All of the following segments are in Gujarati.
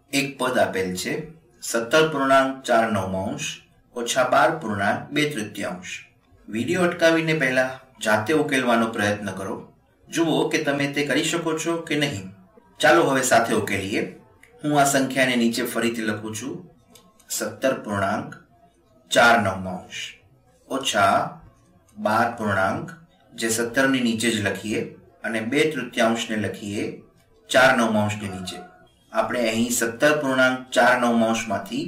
એક પદ આપેલ છે 17.4 ઓછા 12.2 વિડીયો અટકાવીને પહેલા જાતે ઉકેલવાનો પ્રયત્ન કરો. જુઓ કે તમે તે કરી શકો છો કે નહીં. ચાલો હવે સાથે ઉકેલીએ. હું આ સંખ્યાને નીચે ફરીથી લખું છું. 17.4 ઓછા 12 જે 17 ની નીચે જ લખીએ અને 2/3 ને લખીએ 4/9 ની નીચે. આપણે અહીં 17.4 માંથી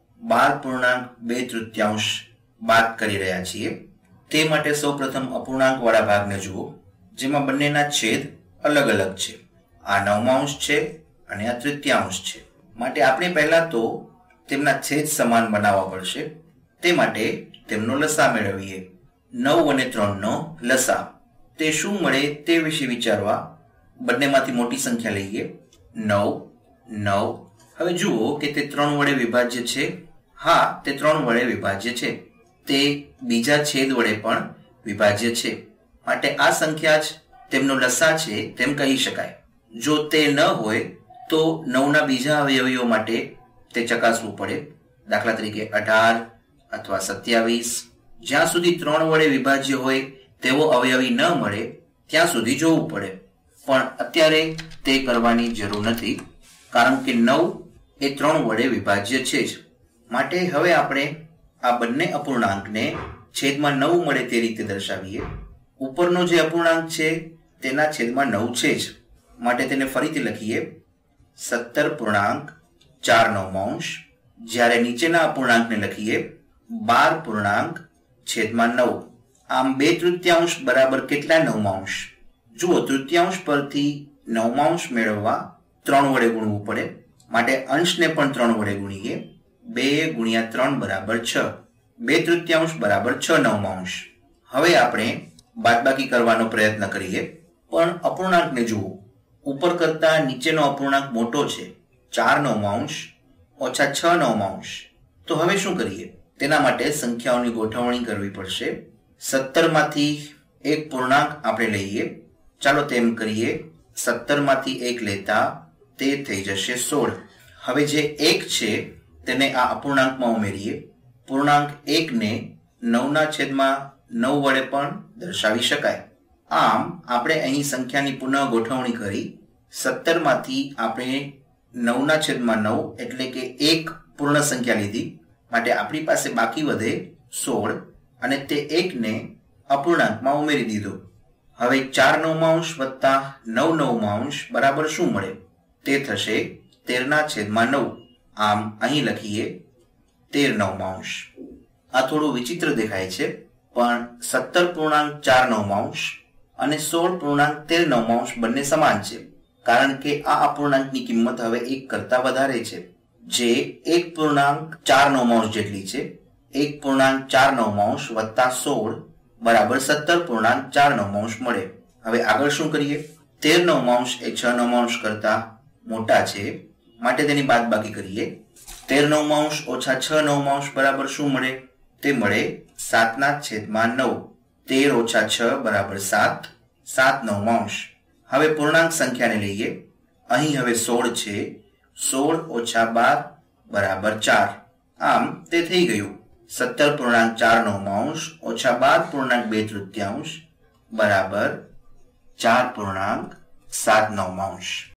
12.2 બાદ કરી રહ્યા છીએ. તે માટે સૌપ્રથમ અપૂર્ણાંક વાળા ભાગને જુઓ, જેમાં બંનેના છેદ અલગ અલગ છે. આ 9 છે અને આ 3/3 છે. માટે આપણે પહેલા તો તેમના છેદ સમાન બનાવવા પડશે. તે માટે તેમનો લસા મેળવીએ. 9 અને 3 નો લસા. તે શું મળે તે વિશે વિચારવા બંનેમાંથી મોટી સંખ્યા લઈએ. 9. હવે જુઓ કે તે 3 વડે વિભાજ્ય છે. હા, તે 3 વડે વિભાજ્ય છે. તે બીજા છેદ વડે પણ વિભાજ્ય છે. માટે આ સંખ્યા જ તેમનો લસા છે તેમ કહી શકાય. જો તે ન હોય તો 9ના બીજા અવયવીઓ માટે તે ચકાસવું પડે. દાખલા તરીકે 18 અથવા 27. જ્યાં સુધી 3 વડે વિભાજ્ય હોય તેવો અવયવી ન મળે ત્યાં સુધી જોવું પડે. પણ અત્યારે તે કરવાની જરૂર નથી, કારણ કે 9 એ 3 વડે વિભાજ્ય છે જ. માટે હવે આપણે આ બંને અપૂર્ણાંકને છેદમાં 9 મળે તે રીતે દર્શાવીએ. ઉપરનો જે અપૂર્ણાંક છે તેના છેદમાં 9 છે જ. માટે તેને ફરીથી લખીએ. 17.4 જ્યારે નીચેના અપૂર્ણાંકને લખીએ 12.9. આમ 2/3 બરાબર કેટલા 9? જુઓ, તૃતીયાંશ પરથી 9 મેળવવા 3 વડે ગુણવું પડે. માટે અંશને પણ 3 વડે ગુણીએ. 2 ગુણ્યા 3 બરાબર 6. 2/3 બરાબર 6/9. હવે આપણે બાદબાકી કરવાનો પ્રયત્ન કરીએ. પણ અપૂર્ણાંકને જુઓ, ઉપર કરતા નીચેનો અપૂર્ણાંક મોટો છે. 4/9 ઓછા 6/9. તો હવે શું કરીએ? તેના માટે સંખ્યાઓની ગોઠવણી કરવી પડશે. 17 માંથી એક પૂર્ણાંક આપણે લઈએ. ચાલો તેમ કરીએ. 17 માંથી 1 લેતા તે થઈ જશે 16. હવે જે 1 છે તેને આ અપૂર્ણાંકમાં ઉમેરીએ. પૂર્ણાંક 1 ને 9 છેદમાં 9 વડે પણ દર્શાવી શકાય. આમ આપણે અહીં સંખ્યાની પુનઃ ગોઠવણી કરી. 17 માંથી આપણે 9 છેદમાં 9 એટલે કે 1 પૂર્ણ સંખ્યા લીધી. માટે આપણી પાસે બાકી વધે 16 અને તે 1 ને અપૂર્ણાંકમાં ઉમેરી દીધો. હવે 4/9 વત્તા 9/9 બરાબર શું મળે? તે થશે 13/9. આમ અહીં લખીએ 13/9. આ થોડું વિચિત્ર દેખાય છે, પણ 17.4 અને 16.13 બંને સમાન છે, કારણ કે આ અપૂર્ણાંકની કિંમત હવે 1 કરતા વધારે છે, જે 1.4 જેટલી છે. 1.4 વત્તા 16 બરાબર 17.4 મળે. હવે આગળ શું કરીએ? 13 એ 6 કરતા મોટા છે, માટે તેની બાદબાકી કરીએ. 13 ઓછા 6 બરાબર શું મળે? તે મળે 7/9. 13 ઓછા 6 બરાબર 7. 7/9. હવે પૂર્ણાંક સંખ્યાને લઈએ. અહીં હવે 16 છે. 16 ઓછા 12 બરાબર 4. આમ તે થઈ ગયું. 17.4 ઓછા 12.2 બરાબર 4.7